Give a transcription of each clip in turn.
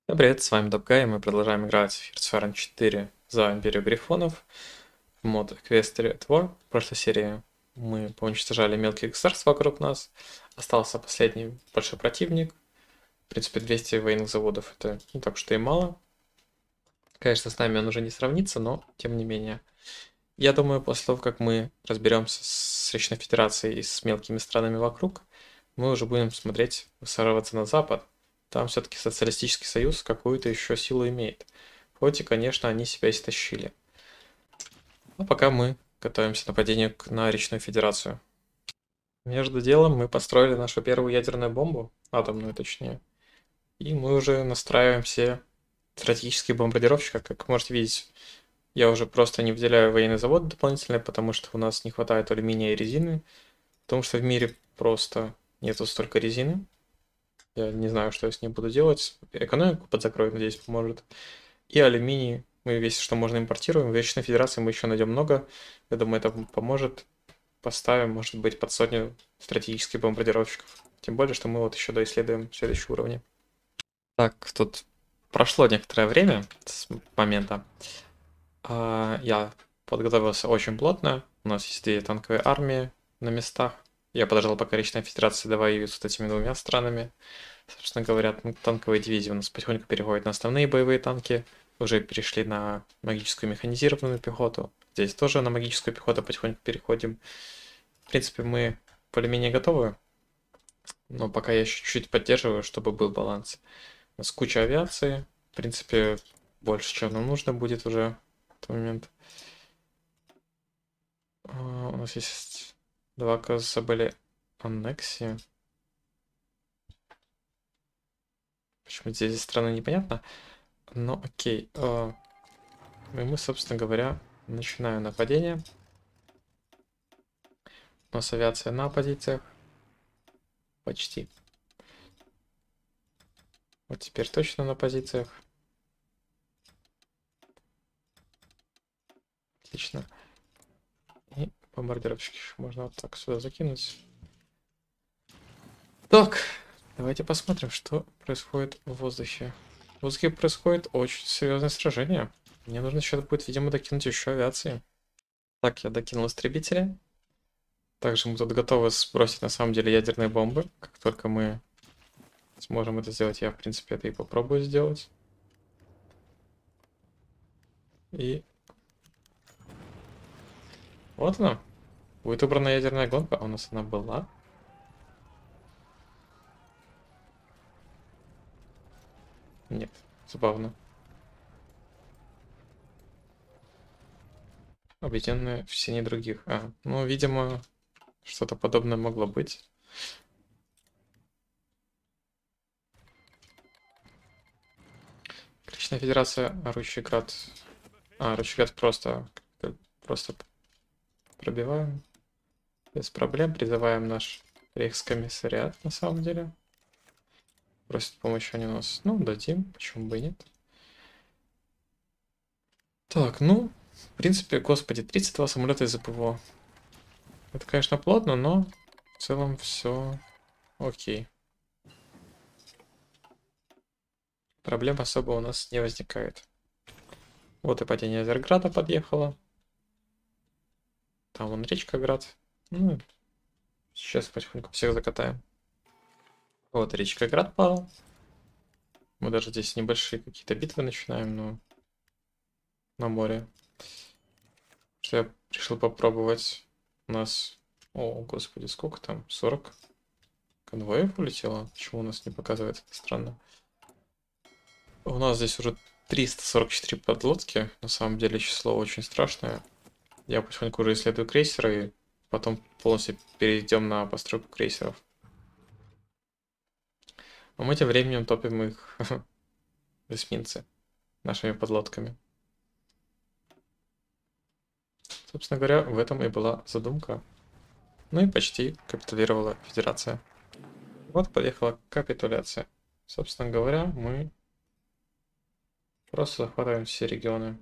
Всем привет, с вами Добгай, и мы продолжаем играть в Hearts of Iron 4 за Империю Грифонов в мод Equestria at War. В прошлой серии мы поуничтожали мелкие государства вокруг нас, остался последний большой противник. В принципе, 200 военных заводов это не так уж и мало. Конечно, с нами он уже не сравнится, но тем не менее. Я думаю, после того, как мы разберемся с Речной Федерацией и с мелкими странами вокруг, мы уже будем смотреть, высаживаться на запад. Там все-таки социалистический союз какую-то еще силу имеет. Хоть и, конечно, они себя истощили. Но пока мы готовимся к нападению на Речную Федерацию. Между делом мы построили нашу первую ядерную бомбу, атомную точнее. И мы уже настраиваем все стратегические бомбардировщики, как можете видеть. Я уже просто не выделяю военный завод дополнительно, потому что у нас не хватает алюминия и резины. Потому что в мире просто нету столько резины. Я не знаю, что я с ней буду делать. Экономику подзакрою, надеюсь, поможет. И алюминий. Мы весь, что можно, импортируем. В Вечной Федерации мы еще найдем много. Я думаю, это поможет. Поставим, может быть, под сотню стратегических бомбардировщиков. Тем более, что мы вот еще доисследуем следующие уровни. Так, тут прошло некоторое время с момента. Я подготовился очень плотно. У нас есть две танковые армии на местах. Я подождал, пока Речная Федерация довоюет с этими двумя странами. Собственно говоря, танковые дивизии у нас потихоньку переходят на основные боевые танки. Уже перешли на магическую механизированную пехоту. Здесь тоже на магическую пехоту потихоньку переходим. В принципе, мы более-менее готовы. Но пока я еще чуть-чуть поддерживаю, чтобы был баланс. У нас куча авиации. В принципе, больше, чем нам нужно будет уже в этот момент. У нас есть два, кажется, были аннексии. Почему здесь страны непонятно. Но окей. И мы, собственно говоря, начинаем нападение. У нас авиация на позициях. Почти. Вот теперь точно на позициях. Отлично. И бомбардировщики можно вот так сюда закинуть. Так, давайте посмотрим, что происходит в воздухе. В воздухе происходит очень серьезное сражение. Мне нужно сейчас будет, видимо, докинуть еще авиации. Так, я докинул истребители. Также мы тут готовы сбросить на самом деле ядерные бомбы. Как только мы сможем это сделать, я в принципе это и попробую сделать. И вот она. Будет убрана ядерная гонка. А у нас она была. Нет, забавно. Объединенные в сене других. Ну, видимо, что-то подобное могло быть. Кричная Федерация, Ручейград. Ручейград просто пробиваем. Без проблем. Призываем наш рейхскомиссариат, на самом деле. Просят помощи они у нас. Ну, дадим, почему бы и нет. Так, ну, в принципе, господи, 32 самолета из ПВО. Это, конечно, плотно, но в целом все окей. Проблем особо у нас не возникает. Вот и падение Зерграда подъехало. Там вон речка Град. Ну, сейчас потихоньку всех закатаем. Вот речка Град падал. Мы даже здесь небольшие какие-то битвы начинаем, но на море. Что я решил попробовать. У нас... О, господи, сколько там? 40 конвоев улетело? Почему у нас не показывает? Это странно. У нас здесь уже 344 подлодки. На самом деле число очень страшное. Я потихоньку уже исследую крейсеры, и потом полностью перейдем на постройку крейсеров. А мы тем временем топим их эсминцы нашими подлодками. Собственно говоря, в этом и была задумка. Ну и почти капитулировала Федерация. Вот подъехала капитуляция. Собственно говоря, мы просто захватываем все регионы.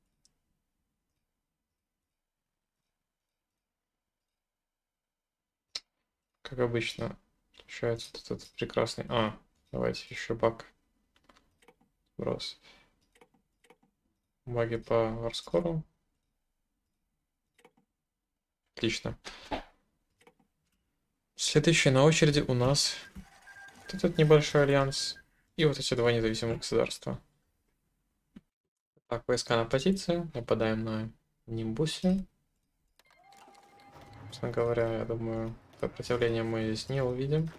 Как обычно, случается вот этот прекрасный... давайте еще баг. брос. Маги по варскору. Отлично. Следующий на очереди у нас вот этот небольшой альянс и вот эти два независимых государства. Так, войска на позиции. Нападаем на Нимбусе. Собственно говоря, я думаю, сопротивление мы здесь не увидим.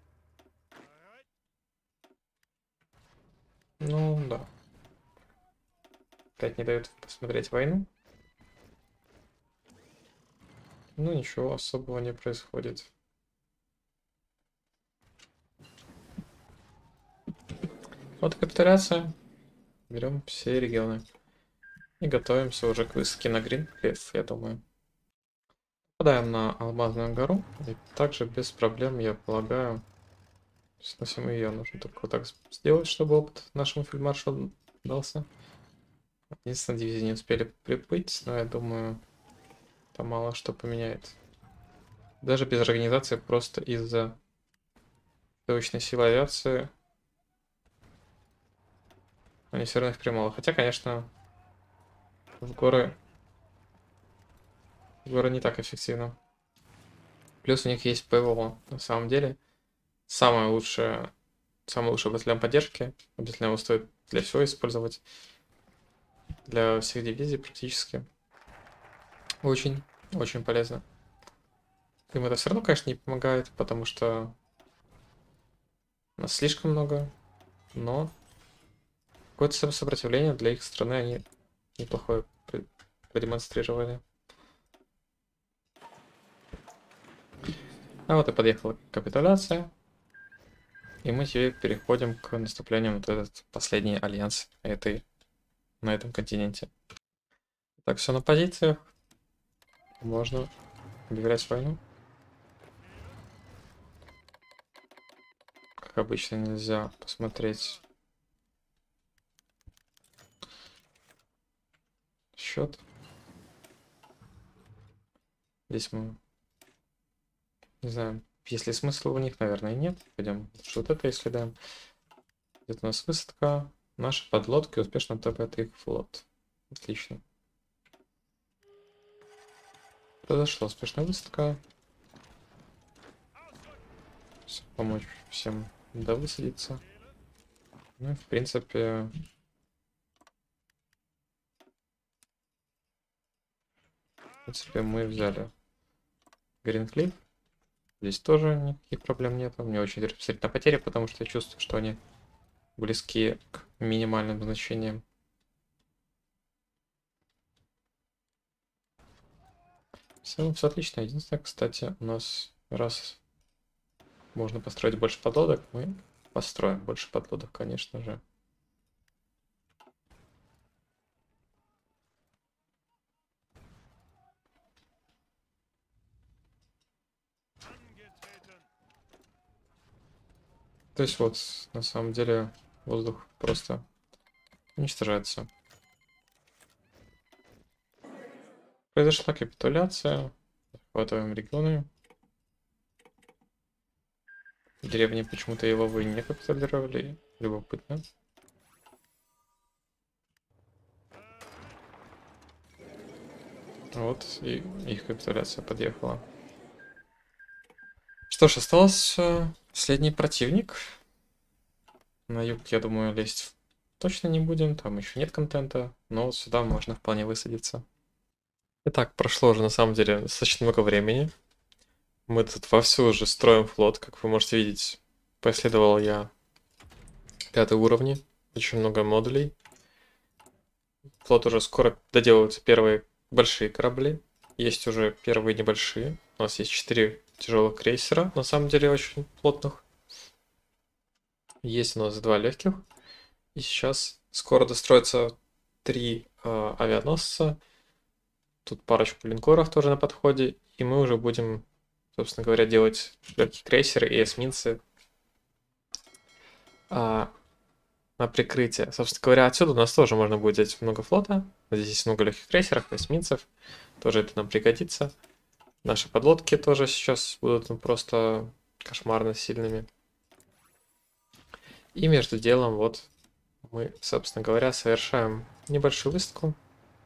Ну, да. Опять не дают посмотреть войну. Ну, ничего особого не происходит. Вот капитуляция. Берем все регионы. И готовимся уже к высадке на Гринклифф, я думаю. Попадаем на Алмазную гору. И также без проблем, я полагаю, сносим ее. Нужно только вот так сделать, чтобы опыт нашему фельдмаршалу дался. Единственное, дивизии не успели приплыть, но я думаю, это мало что поменяет. Даже без организации, просто из-за точной силы авиации они все равно их примало. Хотя, конечно, в горы не так эффективно. Плюс у них есть ПВО. На самом деле, самый лучший батальон поддержки. Обязательно его стоит для всего использовать. Для всех дивизий практически. Очень полезно. Им это все равно, конечно, не помогает, потому что нас слишком много. Но какое-то сопротивление для их страны они неплохое продемонстрировали. А вот и подъехала капитуляция. И мы теперь переходим к наступлению на вот этот последний альянс на этом континенте. Так, все на позициях. Можно объявлять войну. Как обычно, нельзя посмотреть счет. Здесь мы не знаю, есть ли смысл у них, наверное, нет. Пойдем вот это исследуем. Где-то у нас высадка. Наши подлодки успешно топят их флот. Отлично. Произошла успешная высадка. Помочь всем довысадиться. Ну и в принципе... мы взяли Гринклифф. Здесь тоже никаких проблем нет. Мне очень интересно посмотреть на потери, потому что я чувствую, что они близки к минимальным значениям. В целом все отлично. Единственное, кстати, у нас раз можно построить больше подлодок, мы построим больше подлодок, конечно же. То есть вот, на самом деле, воздух просто уничтожается. Произошла капитуляция. Захватываем регионы. Деревни почему-то Иловы не капитулировали. Любопытно. Вот, и их капитуляция подъехала. Что ж, остался последний противник. На юг, я думаю, лезть точно не будем. Там еще нет контента. Но вот сюда можно вполне высадиться. Итак, прошло уже на самом деле достаточно много времени. Мы тут вовсю уже строим флот. Как вы можете видеть, поисследовал я 5 уровни. Очень много модулей. Флот уже скоро доделываются первые большие корабли. Есть уже первые небольшие. У нас есть 4 тяжелых крейсера, на самом деле очень плотных. Есть у нас 2 легких. И сейчас скоро достроятся 3 авианосца. Тут парочку линкоров тоже на подходе. И мы уже будем, собственно говоря, делать легкие крейсеры и эсминцы на прикрытие. Собственно говоря, отсюда у нас тоже можно будет взять много флота. Здесь есть много легких крейсеров, эсминцев. Тоже это нам пригодится. Наши подлодки тоже сейчас будут просто кошмарно сильными. И между делом вот мы, собственно говоря, совершаем небольшую высадку.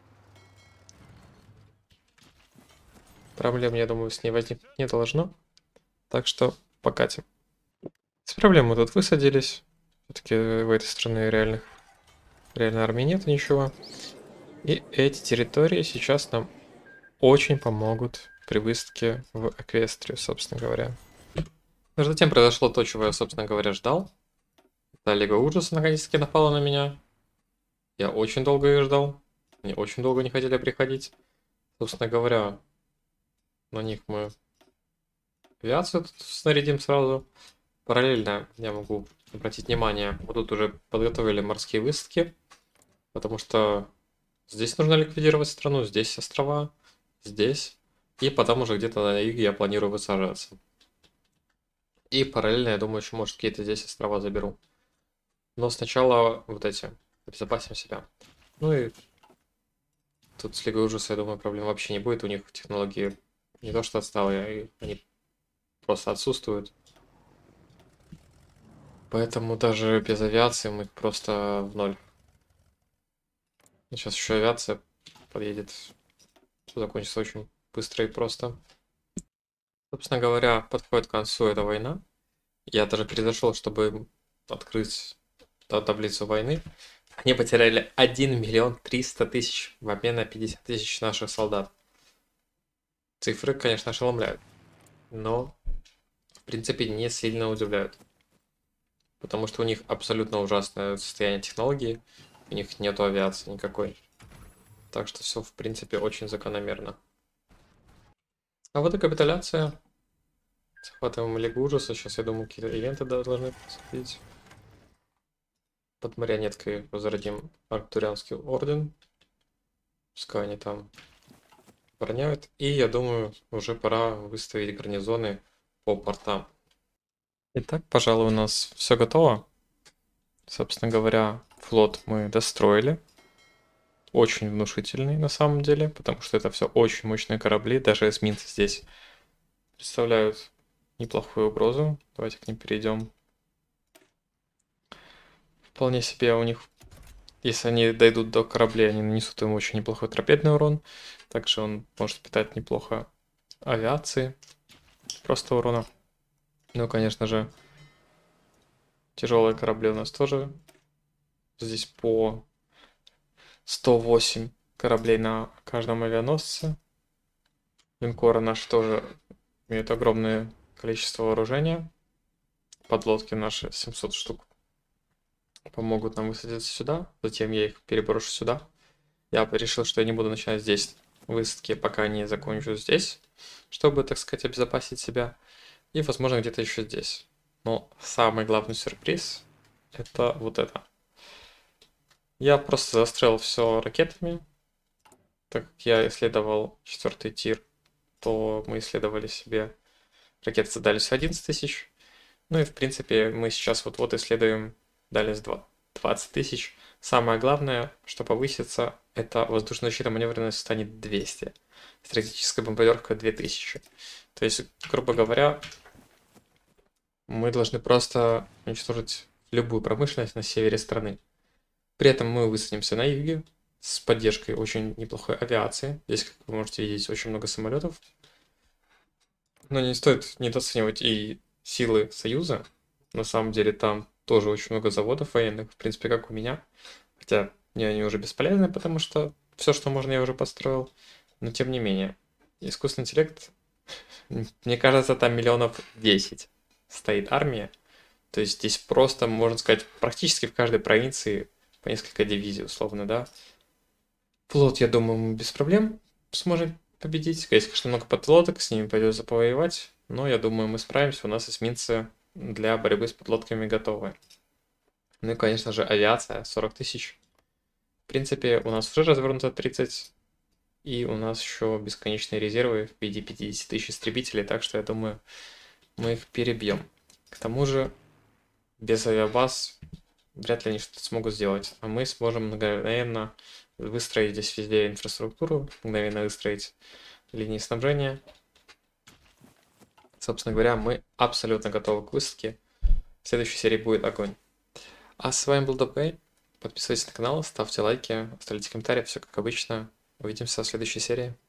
Проблем, я думаю, с ней возникнуть не должно. Так что покатим. С проблем мы тут высадились. Все-таки в этой стране реальной армии нет ничего. И эти территории сейчас нам очень помогут при высадке в Эквестрию, собственно говоря. Между тем произошло то, чего я, собственно говоря, ждал. Да, Лига Ужаса наконец-таки напала на меня. Я очень долго ее ждал. Они очень долго не хотели приходить. Собственно говоря, на них мы авиацию тут снарядим сразу. Параллельно я могу обратить внимание, вот тут уже подготовили морские высадки. Потому что здесь нужно ликвидировать страну, здесь острова, здесь. И потом уже где-то на юге я планирую высаживаться. И параллельно, я думаю, еще, может, какие-то здесь острова заберу. Но сначала вот эти, обезопасим себя. Ну и тут с Лигой Ужаса, я думаю, проблем вообще не будет. У них технологии не то что отсталые, они просто отсутствуют. Поэтому даже без авиации мы просто в ноль. Сейчас еще авиация подъедет. Все закончится очень быстро и просто. Собственно говоря, подходит к концу эта война. Я даже перезашел, чтобы открыть таблицу войны. Они потеряли 1 миллион 300 тысяч в обмен на 50 тысяч наших солдат. Цифры, конечно, ошеломляют. Но, в принципе, не сильно удивляют. Потому что у них абсолютно ужасное состояние технологии. У них нету авиации никакой. Так что все, в принципе, очень закономерно. А вот и капитуляция. Захватываем Лигу Ужаса. Сейчас, я думаю, какие-то ивенты должны происходить. Под марионеткой возродим Арктурианский орден. Пускай они там обороняют. И я думаю, уже пора выставить гарнизоны по портам. Итак, пожалуй, у нас все готово. Собственно говоря, флот мы достроили. Очень внушительный на самом деле, потому что это все очень мощные корабли. Даже эсминцы здесь представляют неплохую угрозу. Давайте к ним перейдем. Вполне себе у них, если они дойдут до кораблей, они нанесут им очень неплохой торпедный урон. Также он может питать неплохо авиации. Просто урона. Ну, конечно же, тяжелые корабли у нас тоже. Здесь по 108 кораблей на каждом авианосце. Линкоры наши тоже имеют огромное количество вооружения. Подлодки наши 700 штук помогут нам высадиться сюда. Затем я их переброшу сюда. Я решил, что я не буду начинать здесь высадки, пока не закончу здесь, чтобы, так сказать, обезопасить себя. И, возможно, где-то еще здесь. Но самый главный сюрприз — это вот это. Я просто застрял все ракетами. Так как я исследовал 4-й тир, то мы исследовали себе ракеты с дальностью 11 тысяч. Ну и, в принципе, мы сейчас вот исследуем дальность 20 тысяч. Самое главное, что повысится, это воздушная защита маневренность станет 200. Стратегическая бомбардировка 2000. То есть, грубо говоря, мы должны просто уничтожить любую промышленность на севере страны. При этом мы высадимся на юге с поддержкой очень неплохой авиации. Здесь, как вы можете видеть, очень много самолетов. Но не стоит недооценивать и силы Союза. На самом деле там тоже очень много заводов военных, в принципе, как у меня. Хотя мне они уже бесполезны, потому что все, что можно, я уже построил. Но тем не менее, искусственный интеллект, мне кажется, там миллионов 10 стоит армия. То есть здесь просто, можно сказать, практически в каждой провинции по несколько дивизий, условно, да. Флот, я думаю, мы без проблем сможем победить. Есть, конечно, много подлодок, с ними придется повоевать. Но я думаю, мы справимся. У нас эсминцы для борьбы с подлодками готовы. Ну и, конечно же, авиация 40 тысяч. В принципе, у нас уже развернуто 30. И у нас еще бесконечные резервы в виде 50 тысяч истребителей. Так что, я думаю, мы их перебьем. К тому же, без авиабаз вряд ли они что-то смогут сделать. А мы сможем мгновенно выстроить здесь везде инфраструктуру, мгновенно выстроить линии снабжения. Собственно говоря, мы абсолютно готовы к высадке. В следующей серии будет огонь. А с вами был Добгай. Подписывайтесь на канал, ставьте лайки, оставляйте комментарии, все как обычно. Увидимся в следующей серии.